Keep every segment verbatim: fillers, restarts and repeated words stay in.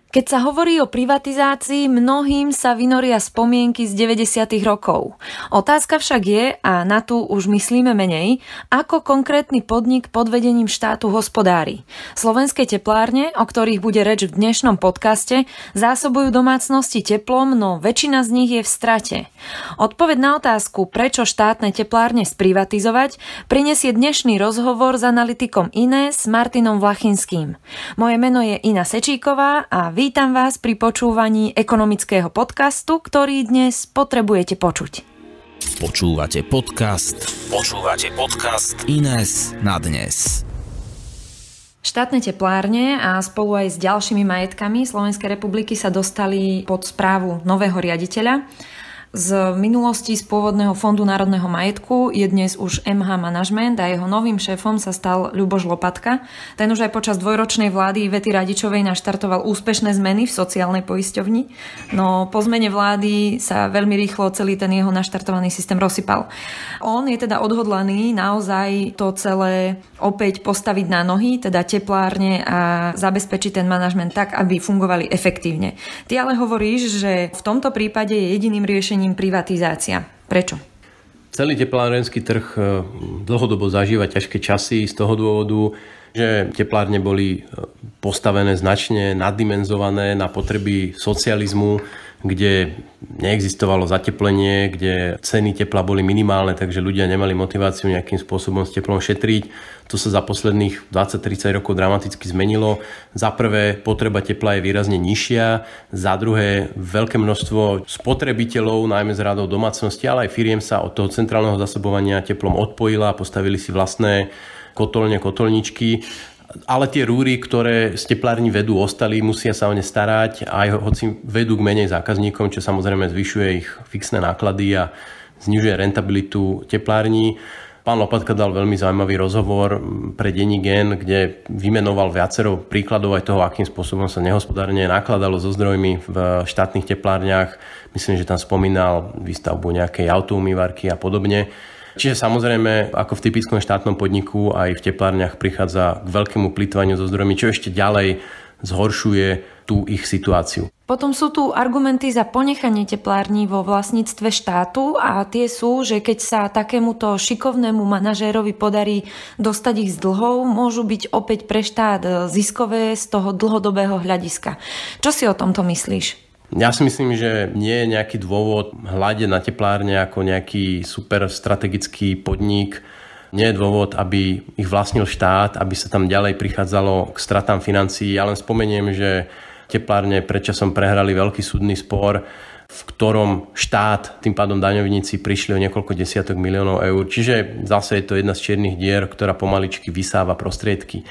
Keď sa hovorí o privatizácii, mnohým sa vynoria spomienky z deväťdesiatych rokov. Otázka však je, a na tú už myslíme menej, ako konkrétny podnik pod vedením štátu hospodári. Slovenské teplárne, o ktorých bude reč v dnešnom podcaste, zásobujú domácnosti teplom, no väčšina z nich je v strate. Odpoveď na otázku, prečo štátne teplárne sprivatizovať, prinesie dnešný rozhovor s analytikom í en é es Martinom Vlachinským. Moje meno je Ina Sečíková a vítam vás pri počúvaní ekonomického podcastu, ktorý dnes potrebujete počuť. Počúvate podcast. Počúvate podcast í en é es na dnes. Štátne teplárne a spolu aj s ďalšími majetkami Slovenskej republiky sa dostali pod správu nového riaditeľa. Z minulosti z pôvodného Fondu národného majetku je dnes už em há Management a jeho novým šéfom sa stal Ľuboš Lopatka. Ten už aj počas dvojročnej vlády Ivety Radičovej naštartoval úspešné zmeny v sociálnej poisťovni, no po zmene vlády sa veľmi rýchlo celý ten jeho naštartovaný systém rozsypal. On je teda odhodlaný naozaj to celé opäť postaviť na nohy, teda teplárne, a zabezpečiť ten manažment tak, aby fungovali efektívne. Ty ale hovoríš, že v tomto prípade je jediným riešením privatizácia. Prečo? Celý teplárenský trh dlhodobo zažíva ťažké časy z toho dôvodu, že teplárne boli postavené značne naddimenzované na potreby socializmu, kde neexistovalo zateplenie, kde ceny tepla boli minimálne, takže ľudia nemali motiváciu nejakým spôsobom s teplom šetriť. To sa za posledných dvadsať tridsať rokov dramaticky zmenilo. Za prvé, potreba tepla je výrazne nižšia. Za druhé, veľké množstvo spotrebiteľov, najmä z radov domácnosti, ale aj firiem sa od toho centrálneho zásobovania teplom odpojila a postavili si vlastné kotolne, kotolničky. Ale tie rúry, ktoré z teplární vedú, ostali, musia sa o ne starať, aj hoci vedú k menej zákazníkom, čo samozrejme zvyšuje ich fixné náklady a znižuje rentabilitu teplární. Pán Lopatka dal veľmi zaujímavý rozhovor pre denník N, kde vymenoval viacero príkladov aj toho, akým spôsobom sa nehospodárne nakladalo so zdrojmi v štátnych teplárniach. Myslím, že tam spomínal výstavbu nejakej autoumývarky a podobne. Čiže samozrejme, ako v typickom štátnom podniku, aj v teplárniach prichádza k veľkému plytvaniu so zdrojmi, čo ešte ďalej zhoršuje tú ich situáciu. Potom sú tu argumenty za ponechanie teplární vo vlastníctve štátu a tie sú, že keď sa takémuto šikovnému manažérovi podarí dostať ich z dlhov, môžu byť opäť pre štát ziskové z toho dlhodobého hľadiska. Čo si o tomto myslíš? Ja si myslím, že nie je nejaký dôvod hľadiť na teplárne ako nejaký super strategický podnik. Nie je dôvod, aby ich vlastnil štát, aby sa tam ďalej prichádzalo k stratám financií. Ja len spomeniem, že teplárne predčasom prehrali veľký súdny spor, v ktorom štát, tým pádom daňovníci, prišli o niekoľko desiatok miliónov eur. Čiže zase je to jedna z čiernych dier, ktorá pomaličky vysáva prostriedky.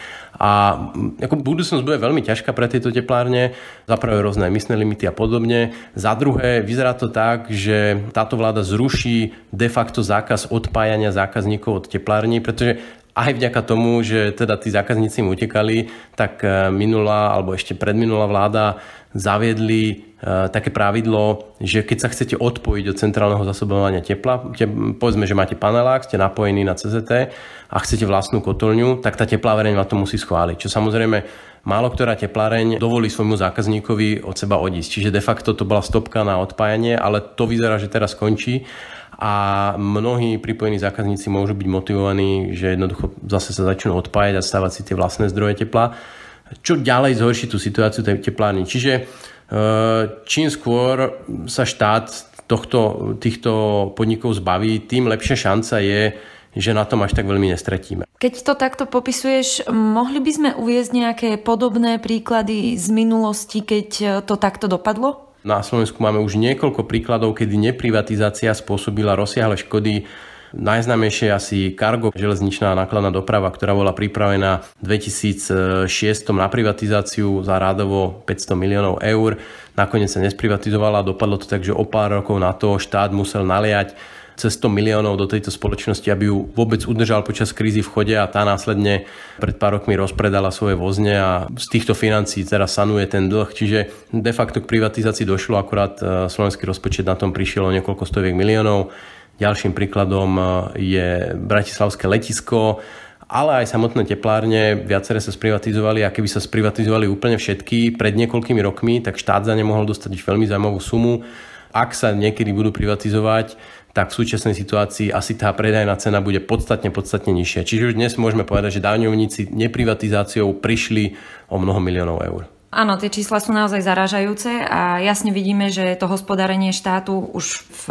A ako budúcnosť bude veľmi ťažká pre tieto teplárne. Za prvé rôzne emisné limity a podobne. Za druhé, vyzerá to tak, že táto vláda zruší de facto zákaz odpájania zákazníkov od teplární, pretože aj vďaka tomu, že teda tí zákazníci im utekali, tak minulá alebo ešte predminulá vláda zaviedli také pravidlo, že keď sa chcete odpojiť od centrálneho zásobovania tepla, povedzme, že máte panelák, ste napojení na cé zet té a chcete vlastnú kotolňu, tak tá tepláreň vám to musí schváliť. Čo samozrejme málo ktorá tepláreň dovolí svojmu zákazníkovi od seba odísť. Čiže de facto to bola stopka na odpájanie, ale to vyzerá, že teraz končí a mnohí pripojení zákazníci môžu byť motivovaní, že jednoducho zase sa začnú odpájať a stávať si tie vlastné zdroje tepla, čo ďalej zhorší tú situáciu tej teplárny. Čiže čím skôr sa štát tohto, týchto podnikov zbaví, tým lepšia šanca je, že na tom až tak veľmi nestratíme. Keď to takto popisuješ, mohli by sme uviesť nejaké podobné príklady z minulosti, keď to takto dopadlo? Na Slovensku máme už niekoľko príkladov, kedy neprivatizácia spôsobila rozsiahle škody. Najznámejšie asi Cargo, železničná nákladná doprava, ktorá bola pripravená v dvetisícšesť na privatizáciu za rádovo päťsto miliónov eur. Nakoniec sa nesprivatizovala a dopadlo to tak, že o pár rokov na to štát musel naliať cez sto miliónov do tejto spoločnosti, aby ju vôbec udržal počas krízy v chode a tá následne pred pár rokmi rozpredala svoje vozne a z týchto financií teraz sanuje ten dlh. Čiže de facto k privatizácii došlo, akurát slovenský rozpočet na tom prišiel o niekoľko stoviek miliónov. Ďalším príkladom je bratislavské letisko ale aj samotné teplárne, viaceré sa sprivatizovali a keby sa sprivatizovali úplne všetky pred niekoľkými rokmi, tak štát za ne mohol dostať veľmi zaujímavú sumu. Ak sa niekedy budú privatizovať, tak v súčasnej situácii asi tá predajná cena bude podstatne, podstatne nižšia. Čiže už dnes môžeme povedať, že daňovníci neprivatizáciou prišli o mnoho miliónov eur. Áno, tie čísla sú naozaj zarážajúce a jasne vidíme, že to hospodárenie štátu už v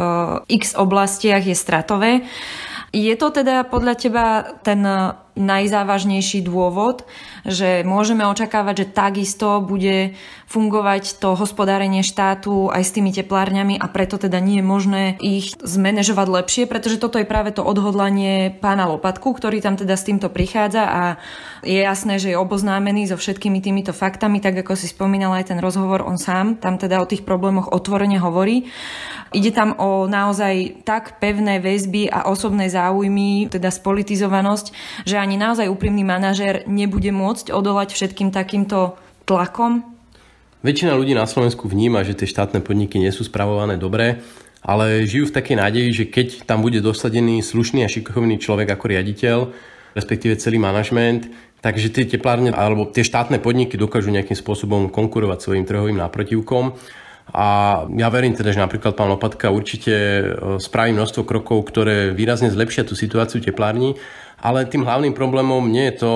x oblastiach je stratové. Je to teda podľa teba ten najzávažnejší dôvod, že môžeme očakávať, že takisto bude fungovať to hospodárenie štátu aj s tými teplárňami a preto teda nie je možné ich zmanéžovať lepšie, pretože toto je práve to odhodlanie pána Lopatku, ktorý tam teda s týmto prichádza a je jasné, že je oboznámený so všetkými týmito faktami, tak ako si spomínala aj ten rozhovor, on sám tam teda o tých problémoch otvorene hovorí. Ide tam o naozaj tak pevné väzby a osobné záujmy, teda spolitizovanosť, že ani naozaj úprimný manažér nebude môcť odolať všetkým takýmto tlakom? Väčšina ľudí na Slovensku vníma, že tie štátne podniky nie sú spravované dobre, ale žijú v takej nádeji, že keď tam bude dosadený slušný a šikovný človek ako riaditeľ, respektíve celý manažment, takže tie teplárne alebo tie štátne podniky dokážu nejakým spôsobom konkurovať svojim trhovým náprotivkom. A ja verím teda, že napríklad pán Lopatka určite spraví množstvo krokov, ktoré výrazne zlepšia tú situáciu teplární, ale tým hlavným problémom nie je to,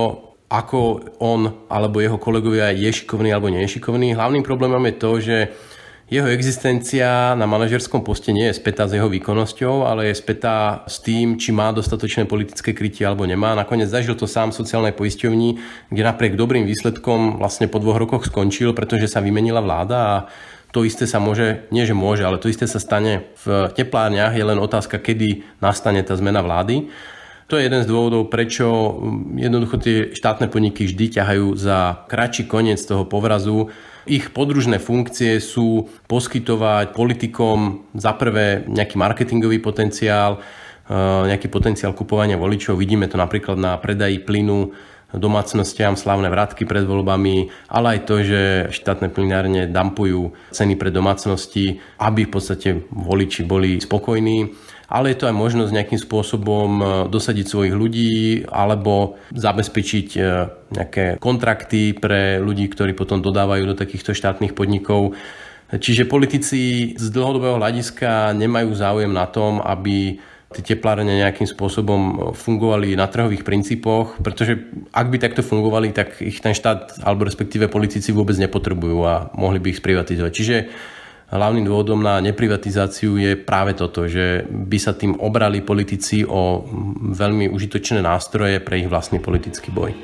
ako on alebo jeho kolegovia je šikovný alebo nie je šikovný. Hlavným problémom je to, že jeho existencia na manažerskom poste nie je spätá s jeho výkonnosťou, ale je spätá s tým, či má dostatočné politické krytie alebo nemá. Nakoniec zažil to sám v sociálnej poisťovni, kde napriek dobrým výsledkom vlastne po dvoch rokoch skončil, pretože sa vymenila vláda a to isté sa môže, nie že môže, ale to isté sa stane v teplárniach, je len otázka, kedy nastane tá zmena vlády. To je jeden z dôvodov, prečo jednoducho tie štátne podniky vždy ťahajú za kratší koniec toho povrazu. Ich podružné funkcie sú poskytovať politikom za prvé nejaký marketingový potenciál, nejaký potenciál kupovania voličov. Vidíme to napríklad na predaji plynu domácnostiam, slávne vratky pred voľbami, ale aj to, že štátne plynárne dampujú ceny pre domácnosti, aby v podstate voliči boli spokojní. Ale je to aj možnosť nejakým spôsobom dosadiť svojich ľudí alebo zabezpečiť nejaké kontrakty pre ľudí, ktorí potom dodávajú do takýchto štátnych podnikov. Čiže politici z dlhodobého hľadiska nemajú záujem na tom, aby tie teplárne nejakým spôsobom fungovali na trhových princípoch, pretože ak by takto fungovali, tak ich ten štát alebo respektíve politici vôbec nepotrebujú a mohli by ich sprivatizovať. Čiže hlavným dôvodom na neprivatizáciu je práve toto, že by sa tým obrali politici o veľmi užitočné nástroje pre ich vlastný politický boj.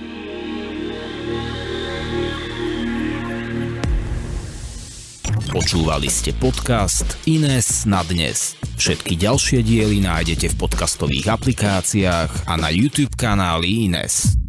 Počúvali ste podcast Ines na dnes. Všetky ďalšie diely nájdete v podcastových aplikáciách a na YouTube kanáli Ines.